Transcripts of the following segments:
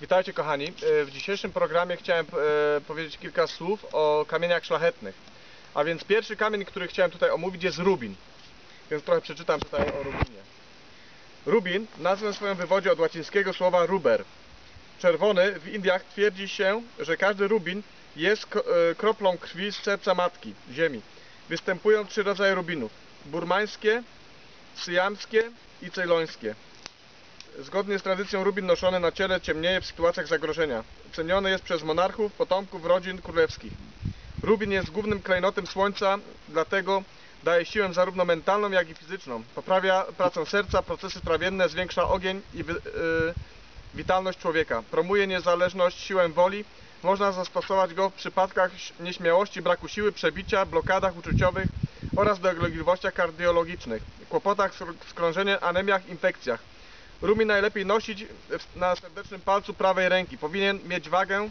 Witajcie kochani. W dzisiejszym programie chciałem powiedzieć kilka słów o kamieniach szlachetnych. A więc pierwszy kamień, który chciałem tutaj omówić, jest rubin. Więc trochę przeczytam tutaj o rubinie. Rubin, nazwę swoją wywodzi od łacińskiego słowa ruber. Czerwony. W Indiach twierdzi się, że każdy rubin jest kroplą krwi z serca matki, ziemi. Występują 3 rodzaje rubinów: burmańskie, syjamskie i cejlońskie. Zgodnie z tradycją rubin noszony na ciele ciemnieje w sytuacjach zagrożenia. Ceniony jest przez monarchów, potomków rodzin królewskich. Rubin jest głównym klejnotem słońca, dlatego daje siłę zarówno mentalną, jak i fizyczną. Poprawia pracę serca, procesy trawienne, zwiększa ogień i witalność człowieka. Promuje niezależność, siłę woli. Można zastosować go w przypadkach nieśmiałości, braku siły, przebicia, blokadach uczuciowych oraz dolegliwościach kardiologicznych, kłopotach z krążeniem, anemiach, infekcjach. Rubin najlepiej nosić na serdecznym palcu prawej ręki. Powinien mieć wagę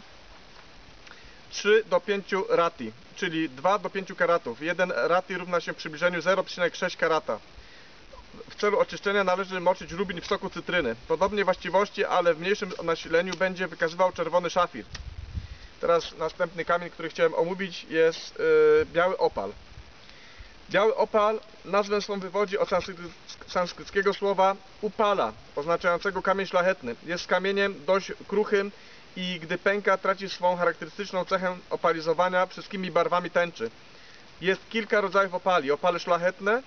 3 do 5 rati, czyli 2 do 5 karatów. 1 rati równa się w przybliżeniu 0,6 karata. W celu oczyszczenia należy moczyć rubin w soku cytryny. Podobnie właściwości, ale w mniejszym nasileniu będzie wykazywał czerwony szafir. Teraz następny kamień, który chciałem omówić, jest biały opal. Biały opal nazwę swą wywodzi od sanskryckiego słowa upala, oznaczającego kamień szlachetny. Jest kamieniem dość kruchym i gdy pęka, traci swą charakterystyczną cechę opalizowania wszystkimi barwami tęczy. Jest kilka rodzajów opali. Opale szlachetne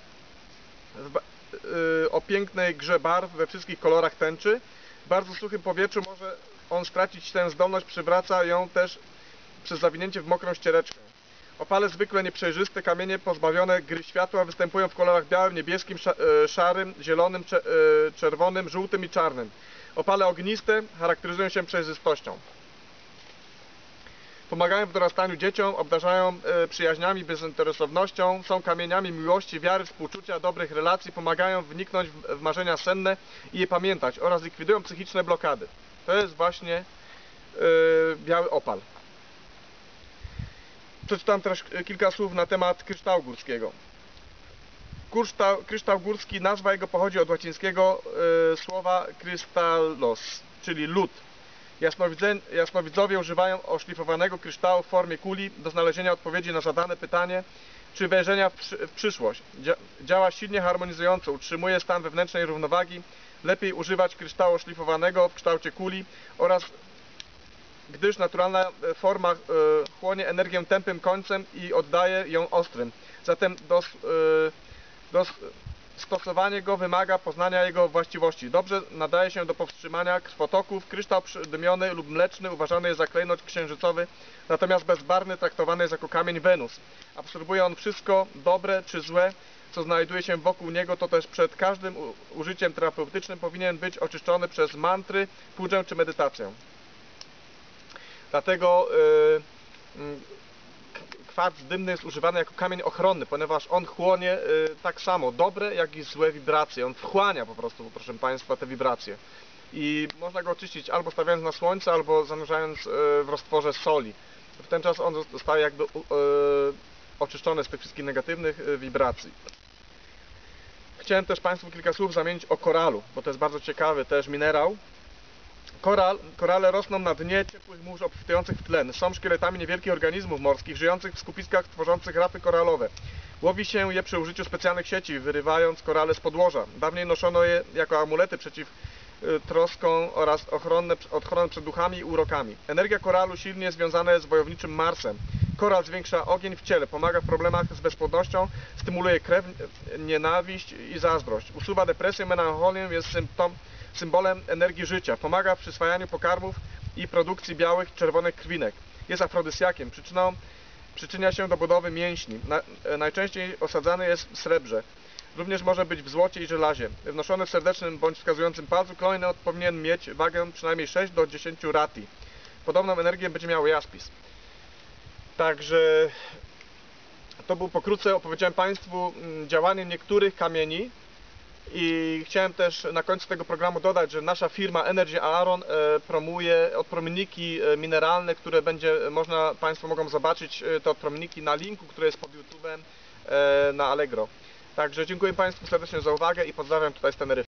o pięknej grze barw we wszystkich kolorach tęczy. W bardzo suchym powietrzu może on stracić tę zdolność, przywraca ją też przez zawinięcie w mokrą ściereczkę. Opale zwykle nieprzejrzyste, kamienie pozbawione gry światła występują w kolorach białym, niebieskim, szarym, zielonym, czerwonym, żółtym i czarnym. Opale ogniste charakteryzują się przejrzystością. Pomagają w dorastaniu dzieciom, obdarzają przyjaźniami, bezinteresownością, są kamieniami miłości, wiary, współczucia, dobrych relacji, pomagają wniknąć w marzenia senne i je pamiętać oraz likwidują psychiczne blokady. To jest właśnie biały opal. Przeczytam też kilka słów na temat kryształu górskiego. Kryształ górski, nazwa jego pochodzi od łacińskiego słowa krystallos, czyli lód. Jasnowidzowie używają oszlifowanego kryształu w formie kuli do znalezienia odpowiedzi na zadane pytanie czy wejrzenia w przyszłość. Działa silnie harmonizująco, utrzymuje stan wewnętrznej równowagi. Lepiej używać kryształu szlifowanego w kształcie kuli gdyż naturalna forma chłonie energię tępym końcem i oddaje ją ostrym. Zatem stosowanie go wymaga poznania jego właściwości. Dobrze nadaje się do powstrzymania krwotoków. Kryształ przydymiony lub mleczny uważany jest za klejnot księżycowy, natomiast bezbarwny traktowany jest jako kamień Wenus. Absorbuje on wszystko dobre czy złe, co znajduje się wokół niego, to też przed każdym użyciem terapeutycznym powinien być oczyszczony przez mantry, pudżę czy medytację. Dlatego kwarc dymny jest używany jako kamień ochronny, ponieważ on chłonie tak samo dobre, jak i złe wibracje. On wchłania po prostu, proszę Państwa, te wibracje. I można go oczyścić albo stawiając na słońce, albo zanurzając w roztworze soli. W ten czas on zostaje jakby oczyszczony z tych wszystkich negatywnych wibracji. Chciałem też Państwu kilka słów zamienić o koralu, bo to jest bardzo ciekawy też minerał. Korale rosną na dnie ciepłych mórz obfitujących w tlen. Są szkieletami niewielkich organizmów morskich, żyjących w skupiskach tworzących rafy koralowe. Łowi się je przy użyciu specjalnych sieci, wyrywając korale z podłoża. Dawniej noszono je jako amulety przeciw troskom oraz ochronę przed duchami i urokami. Energia koralu silnie związana jest z wojowniczym Marsem. Koral zwiększa ogień w ciele, pomaga w problemach z bezpłodnością, stymuluje krew, nienawiść i zazdrość. Usuwa depresję, melancholię, jest symbolem energii życia. Pomaga w przyswajaniu pokarmów i produkcji białych i czerwonych krwinek. Jest afrodysjakiem. Przyczynia się do budowy mięśni. Najczęściej osadzany jest w srebrze. Również może być w złocie i żelazie. Wnoszony w serdecznym bądź wskazującym palcu klejnot powinien mieć wagę przynajmniej 6 do 10 rati. Podobną energię będzie miał jaspis. Także to był pokrótce, opowiedziałem Państwu działanie niektórych kamieni. I chciałem też na końcu tego programu dodać, że nasza firma Energy Aaron promuje odpromienniki mineralne, które Państwo mogą zobaczyć te odpromienniki na linku, który jest pod YouTube'em na Allegro. Także dziękuję Państwu serdecznie za uwagę i pozdrawiam tutaj z Teneryfy.